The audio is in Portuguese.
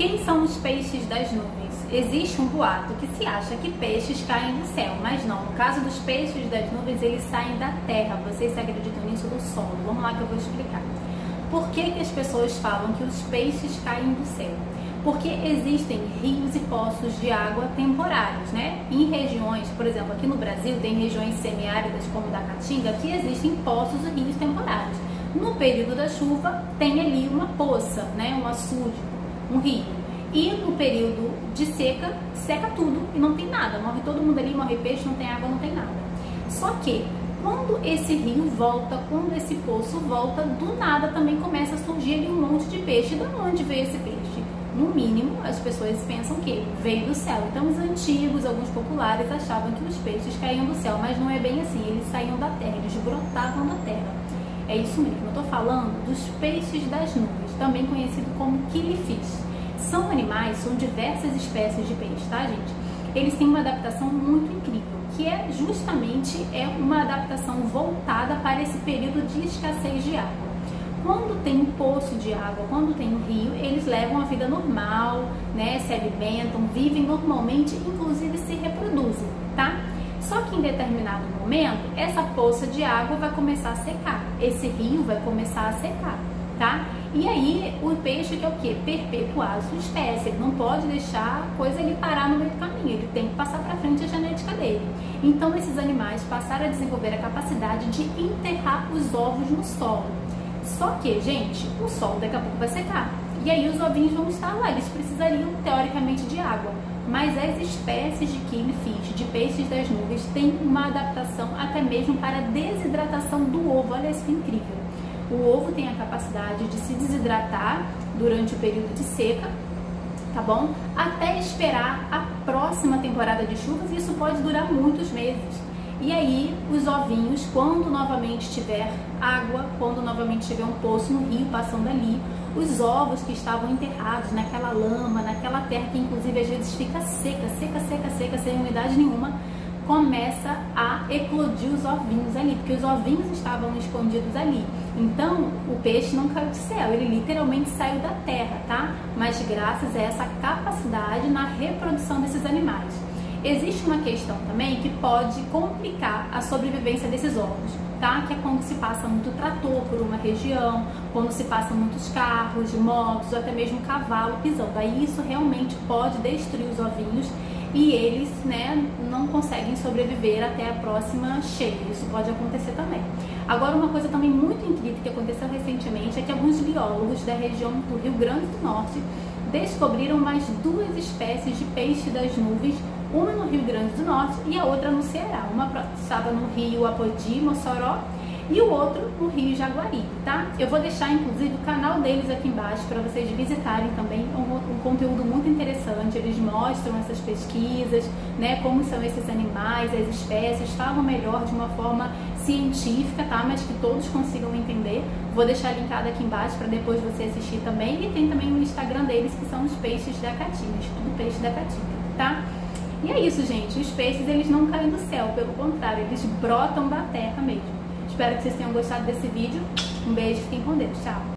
Quem são os peixes das nuvens? Existe um boato que se acha que peixes caem do céu, mas não. No caso dos peixes das nuvens, eles saem da terra. Vocês acreditam nisso, do solo? Vamos lá que eu vou explicar. Por que as pessoas falam que os peixes caem do céu? Porque existem rios e poços de água temporários, né? Em regiões, por exemplo, aqui no Brasil, tem regiões semiáridas como da Caatinga, que existem poços e rios temporários. No período da chuva, tem ali uma poça, né? Um açude, um rio. E no período de seca, seca tudo e não tem nada. Morre todo mundo ali, morre peixe, não tem água, não tem nada. Só que, quando esse rio volta, quando esse poço volta, do nada também começa a surgir ali um monte de peixe. De onde veio esse peixe? No mínimo, as pessoas pensam que veio do céu. Então, os antigos, alguns populares, achavam que os peixes caíam do céu, mas não é bem assim. Eles saíam da terra, eles brotavam da terra. É isso mesmo, eu estou falando dos peixes das nuvens, também conhecido como killifish. São animais, são diversas espécies de peixe, tá, gente? Eles têm uma adaptação muito incrível, que é justamente uma adaptação voltada para esse período de escassez de água. Quando tem um poço de água, quando tem um rio, eles levam a vida normal, né? Se alimentam, vivem normalmente, inclusive se reproduzem, tá? Só que em determinado momento, essa poça de água vai começar a secar, esse rio vai começar a secar, tá? E aí o peixe quer o quê? Perpetuar a sua espécie, ele não pode deixar a coisa ali parar no meio do caminho, ele tem que passar para frente a genética dele. Então esses animais passaram a desenvolver a capacidade de enterrar os ovos no solo. Só que, gente, o solo daqui a pouco vai secar. E aí os ovinhos vão estar lá, eles precisariam teoricamente de água. Mas as espécies de killifish, de peixes das nuvens, têm uma adaptação até mesmo para a desidratação do ovo. Olha isso que incrível. O ovo tem a capacidade de se desidratar durante o período de seca, tá bom? Até esperar a próxima temporada de chuvas, e isso pode durar muitos meses. E aí, os ovinhos, quando novamente tiver água, quando novamente tiver um poço no rio passando ali, os ovos que estavam enterrados naquela lama, naquela terra que inclusive às vezes fica seca, sem umidade nenhuma, começa a eclodir os ovinhos ali, porque os ovinhos estavam escondidos ali. Então, o peixe não caiu do céu, ele literalmente saiu da terra, tá? Mas graças a essa capacidade na reprodução desses animais. Existe uma questão também que pode complicar a sobrevivência desses ovos, tá? Que é quando se passa muito trator por uma região, quando se passam muitos carros, motos, ou até mesmo cavalo pisando. Aí isso realmente pode destruir os ovinhos e eles, né, não conseguem sobreviver até a próxima cheia. Isso pode acontecer também. Agora, uma coisa também muito incrível que aconteceu recentemente é que alguns biólogos da região do Rio Grande do Norte descobriram mais duas espécies de peixe das nuvens, uma no Rio Grande do Norte e a outra no Ceará. Uma estava no rio Apodi, Mossoró, e o outro no rio Jaguaribe, tá? Eu vou deixar inclusive o canal deles aqui embaixo para vocês visitarem também, um conteúdo muito interessante. Eles mostram essas pesquisas, né, como são esses animais, as espécies, falam melhor de uma forma científica, tá? Mas que todos consigam entender. Vou deixar linkado aqui embaixo para depois você assistir também. E tem também o Instagram deles, que são os peixes da Caatinga, Estudo Peixe da Caatinga, tá? E é isso, gente. Os peixes, eles não caem do céu, pelo contrário, eles brotam da terra mesmo. Espero que vocês tenham gostado desse vídeo. Um beijo, fiquem com Deus. Tchau!